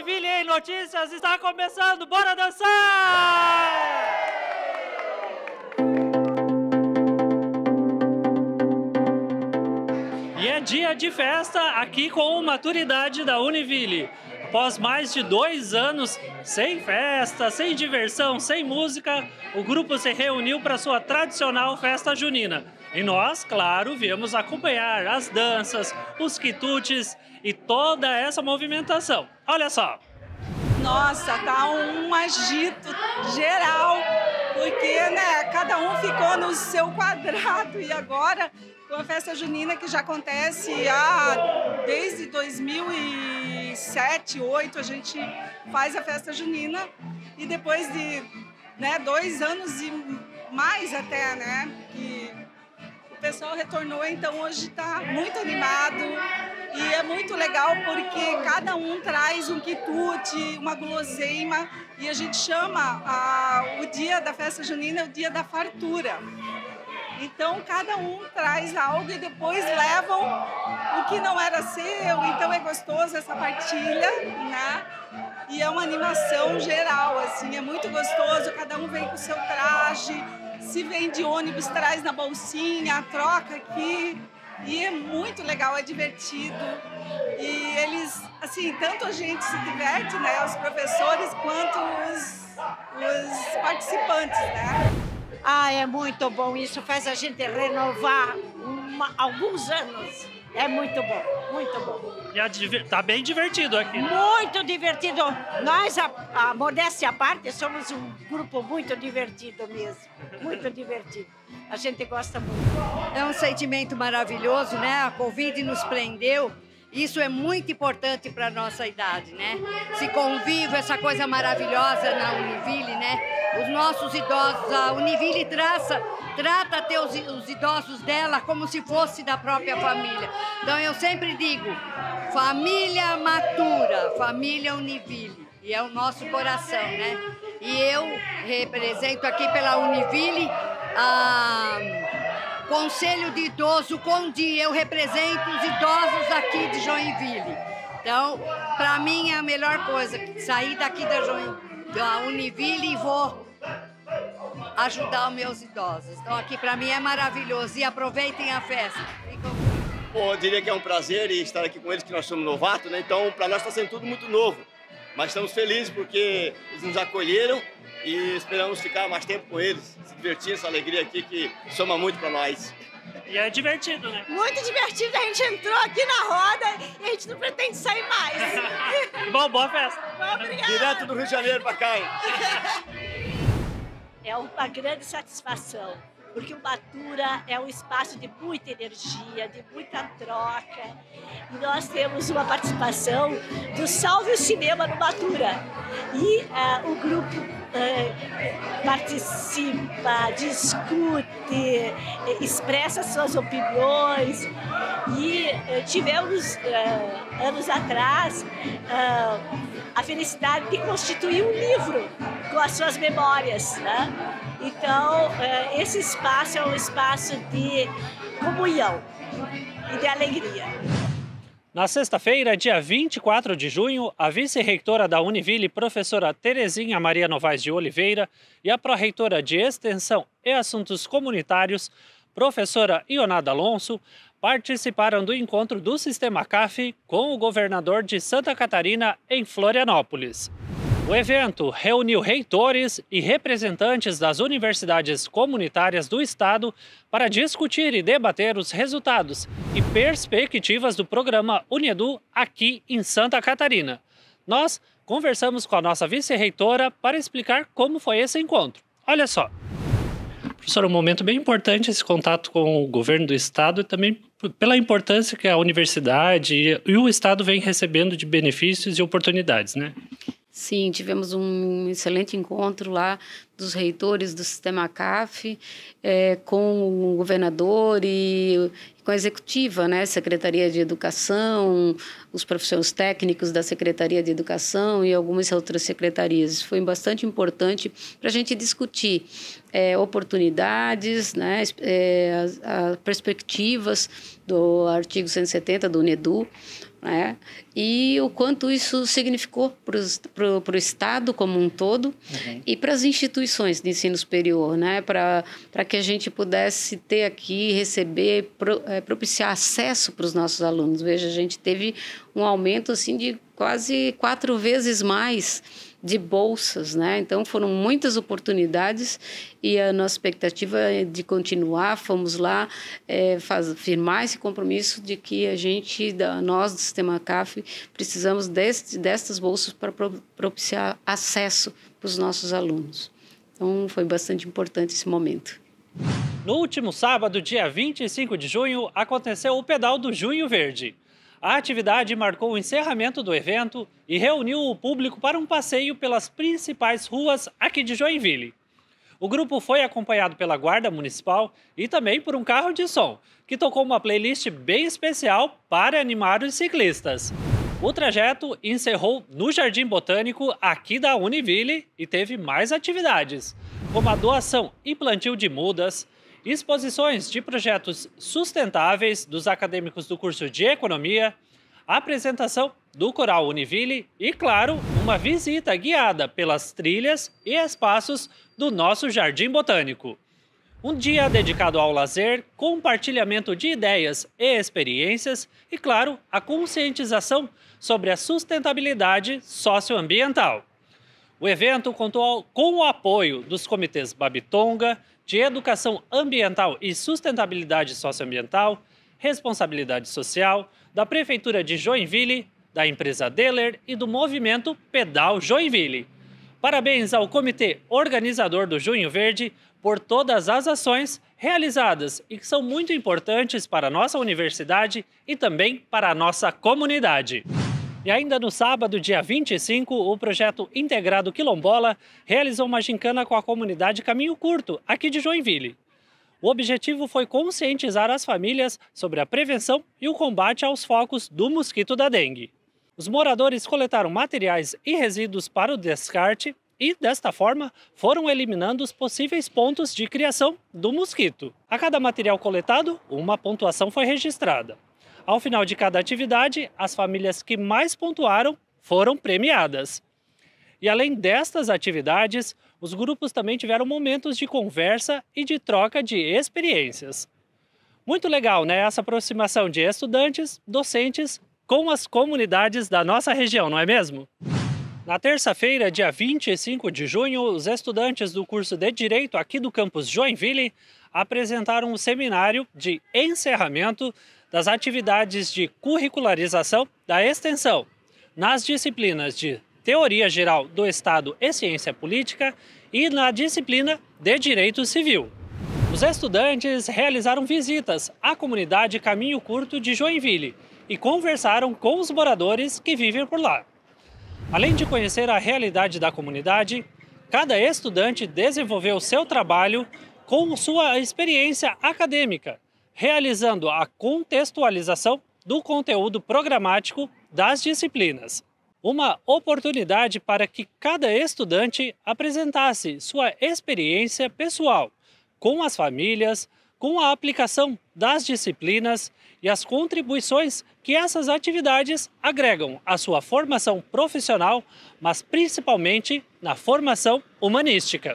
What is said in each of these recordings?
Univille em Notícias está começando, bora dançar! E é dia de festa aqui com o Maturidade da Univille. Após mais de 2 anos sem festa, sem diversão, sem música, o grupo se reuniu para sua tradicional festa junina. E nós, claro, viemos acompanhar as danças, os quitutes e toda essa movimentação. Olha só! Nossa, tá um agito geral, porque cada um ficou no seu quadrado e agora com a festa junina que já acontece desde 2007, 2008 a gente faz a festa junina e depois de 2 anos e mais até, que o pessoal retornou, então hoje está muito animado e é muito legal porque cada um traz um quitute, uma guloseima e a gente chama o dia da festa junina o dia da fartura. Então, cada um traz algo e depois levam o que não era seu. Então, é gostoso essa partilha, né? E é uma animação geral, assim, é muito gostoso. Cada um vem com o seu traje. Se vem de ônibus, traz na bolsinha, troca aqui. E é muito legal, é divertido. E eles, assim, tanto a gente se diverte, né? Os professores, quanto os participantes, né? É muito bom, isso faz a gente renovar alguns anos. É muito bom, muito bom. E tá bem divertido aqui, né? Muito divertido. Nós, a modéstia à parte, somos um grupo muito divertido mesmo. Muito divertido. A gente gosta muito. É um sentimento maravilhoso, né? A Covid nos prendeu. Isso é muito importante para a nossa idade, né? Esse convívio, essa coisa maravilhosa na Univille, né? Os nossos idosos, a Univille trata até os idosos dela como se fosse da própria família. Então eu sempre digo, família Matura, família Univille. E é o nosso coração, né? E eu represento aqui pela Univille Conselho de Idoso Condi, eu represento os idosos aqui de Joinville. Então, para mim é a melhor coisa, sair daqui da Univille e vou ajudar os meus idosos. Então, aqui para mim é maravilhoso e aproveitem a festa. Bom, eu diria que é um prazer estar aqui com eles, que nós somos novatos, né? Então, para nós está sendo tudo muito novo. Mas estamos felizes porque eles nos acolheram e esperamos ficar mais tempo com eles, se divertir, essa alegria aqui que soma muito para nós. E é divertido, né? Muito divertido, a gente entrou aqui na roda e a gente não pretende sair mais. Bom, boa festa! Obrigada! Direto do Rio de Janeiro para cá, hein? É uma grande satisfação, porque o Matura é um espaço de muita energia, de muita troca. E nós temos uma participação do Salve o Cinema no Matura. E o grupo participa, discute, expressa suas opiniões. E tivemos, anos atrás, a felicidade de constituir um livro com as suas memórias, né? Então, esse espaço é um espaço de comunhão e de alegria. Na sexta-feira, dia 24 de junho, a vice-reitora da Univille, professora Terezinha Maria Novaes de Oliveira, e a pró-reitora de Extensão e Assuntos Comunitários, professora Ionada Alonso, participaram do encontro do Sistema CAF com o governador de Santa Catarina em Florianópolis. O evento reuniu reitores e representantes das universidades comunitárias do estado para discutir e debater os resultados e perspectivas do programa Unedu aqui em Santa Catarina. Nós conversamos com a nossa vice-reitora para explicar como foi esse encontro. Olha só. Professor, um momento bem importante esse contato com o governo do estado e também pela importância que a universidade e o estado vem recebendo de benefícios e oportunidades, né? Sim, tivemos um excelente encontro lá dos reitores do Sistema CAF, com o governador e com a executiva, né? Secretaria de Educação, os professores técnicos da Secretaria de Educação e algumas outras secretarias. Isso foi bastante importante para a gente discutir oportunidades, né? As perspectivas do artigo 170 do UNEDU, né? E o quanto isso significou para o Estado como um todo e para as instituições de ensino superior, né? Para que a gente pudesse ter aqui, receber, propiciar acesso para os nossos alunos. Veja, a gente teve um aumento assim, de quase 4 vezes mais de bolsas, né? Então foram muitas oportunidades e a nossa expectativa é de continuar. Fomos lá firmar esse compromisso de que nós do Sistema CAF precisamos destas bolsas para propiciar acesso para os nossos alunos. Então foi bastante importante esse momento. No último sábado, dia 25 de junho, aconteceu o Pedal do Junho Verde. A atividade marcou o encerramento do evento e reuniu o público para um passeio pelas principais ruas aqui de Joinville. O grupo foi acompanhado pela Guarda Municipal e também por um carro de som, que tocou uma playlist bem especial para animar os ciclistas. O trajeto encerrou no Jardim Botânico aqui da Univille e teve mais atividades, como a doação e plantio de mudas, exposições de projetos sustentáveis dos acadêmicos do curso de Economia, a apresentação do Coral Univille e, claro, uma visita guiada pelas trilhas e espaços do nosso Jardim Botânico. Um dia dedicado ao lazer, compartilhamento de ideias e experiências e, claro, a conscientização sobre a sustentabilidade socioambiental. O evento contou com o apoio dos comitês Babitonga, de Educação Ambiental e Sustentabilidade Socioambiental, Responsabilidade Social, da Prefeitura de Joinville, da empresa Deller e do movimento Pedal Joinville. Parabéns ao comitê organizador do Junho Verde por todas as ações realizadas e que são muito importantes para a nossa universidade e também para a nossa comunidade. E ainda no sábado, dia 25, o projeto Integrado Quilombola realizou uma gincana com a comunidade Caminho Curto, aqui de Joinville. O objetivo foi conscientizar as famílias sobre a prevenção e o combate aos focos do mosquito da dengue. Os moradores coletaram materiais e resíduos para o descarte e, desta forma, foram eliminando os possíveis pontos de criação do mosquito. A cada material coletado, uma pontuação foi registrada. Ao final de cada atividade, as famílias que mais pontuaram foram premiadas. E além destas atividades, os grupos também tiveram momentos de conversa e de troca de experiências. Muito legal, né? Essa aproximação de estudantes, docentes, com as comunidades da nossa região, não é mesmo? Na terça-feira, dia 25 de junho, os estudantes do curso de Direito aqui do campus Joinville apresentaram um seminário de encerramento das atividades de curricularização da extensão nas disciplinas de Teoria Geral do Estado e Ciência Política e na disciplina de Direito Civil. Os estudantes realizaram visitas à comunidade Caminho Curto de Joinville e conversaram com os moradores que vivem por lá. Além de conhecer a realidade da comunidade, cada estudante desenvolveu seu trabalho com sua experiência acadêmica, realizando a contextualização do conteúdo programático das disciplinas. Uma oportunidade para que cada estudante apresentasse sua experiência pessoal com as famílias, com a aplicação das disciplinas e as contribuições que essas atividades agregam à sua formação profissional, mas principalmente na formação humanística.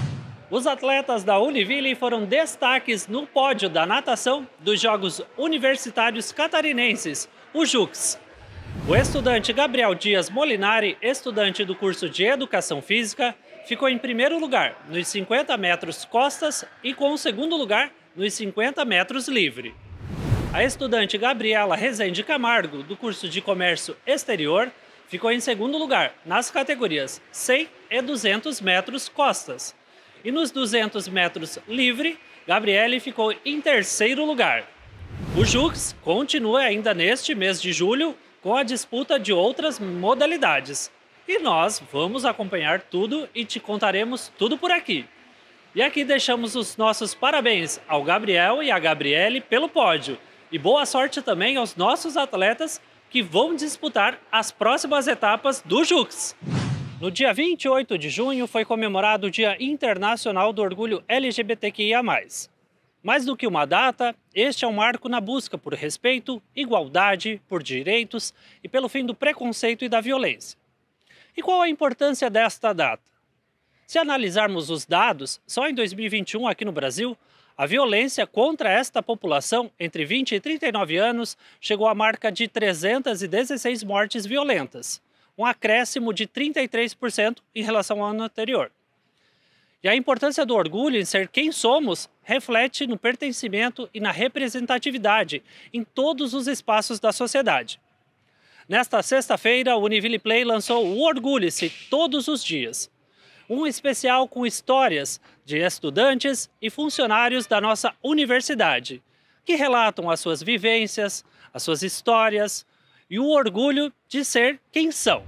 Os atletas da Univille foram destaques no pódio da natação dos Jogos Universitários Catarinenses, o JUCS. O estudante Gabriel Dias Molinari, estudante do curso de Educação Física, ficou em primeiro lugar nos 50 metros costas e com o segundo lugar nos 50 metros livre. A estudante Gabriela Rezende Camargo, do curso de Comércio Exterior, ficou em segundo lugar nas categorias 100 e 200 metros costas. E nos 200 metros livre, Gabriele ficou em terceiro lugar. O JUCS continua ainda neste mês de julho com a disputa de outras modalidades. E nós vamos acompanhar tudo e te contaremos tudo por aqui. E aqui deixamos os nossos parabéns ao Gabriel e à Gabriele pelo pódio. E boa sorte também aos nossos atletas que vão disputar as próximas etapas do Jux. No dia 28 de junho foi comemorado o Dia Internacional do Orgulho LGBTQIA+. Mais do que uma data, este é um marco na busca por respeito, igualdade, por direitos e pelo fim do preconceito e da violência. E qual a importância desta data? Se analisarmos os dados, só em 2021 aqui no Brasil, a violência contra esta população entre 20 e 39 anos chegou à marca de 316 mortes violentas, um acréscimo de 33% em relação ao ano anterior. E a importância do orgulho em ser quem somos reflete no pertencimento e na representatividade em todos os espaços da sociedade. Nesta sexta-feira, o Univille Play lançou o Orgulhe-se Todos os Dias, um especial com histórias de estudantes e funcionários da nossa universidade, que relatam as suas vivências, as suas histórias e o orgulho de ser quem são.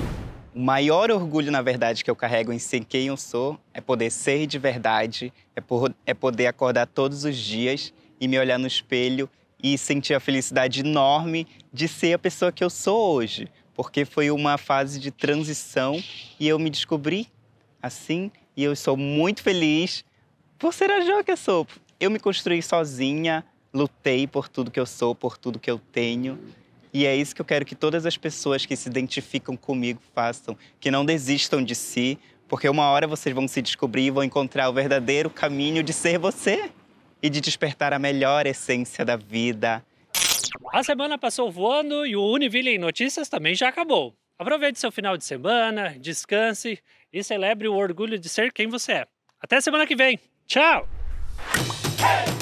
O maior orgulho, na verdade, que eu carrego em ser quem eu sou é poder ser de verdade, é poder acordar todos os dias e me olhar no espelho e sentir a felicidade enorme de ser a pessoa que eu sou hoje, porque foi uma fase de transição e eu me descobri assim e eu sou muito feliz por ser a Jo que eu sou. Eu me construí sozinha, lutei por tudo que eu sou, por tudo que eu tenho. E é isso que eu quero que todas as pessoas que se identificam comigo façam, que não desistam de si, porque uma hora vocês vão se descobrir e vão encontrar o verdadeiro caminho de ser você e de despertar a melhor essência da vida. A semana passou voando e o Univille em Notícias também já acabou. Aproveite seu final de semana, descanse e celebre o orgulho de ser quem você é. Até semana que vem. Tchau!